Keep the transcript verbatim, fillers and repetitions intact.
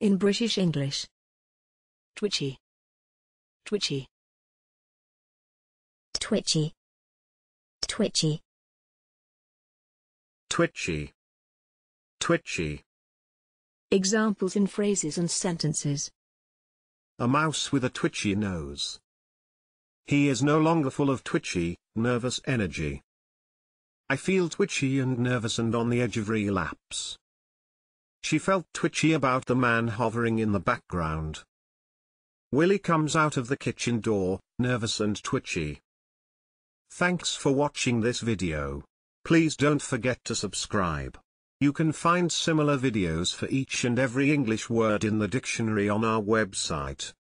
In British English. Twitchy. Twitchy. Twitchy. Twitchy. Twitchy. Twitchy. Examples in phrases and sentences. A mouse with a twitchy nose. He is no longer full of twitchy, nervous energy. I feel twitchy and nervous and on the edge of relapse. She felt twitchy about the man hovering in the background. Willie comes out of the kitchen door, nervous and twitchy. Thanks for watching this video. Please don't forget to subscribe. You can find similar videos for each and every English word in the dictionary on our website.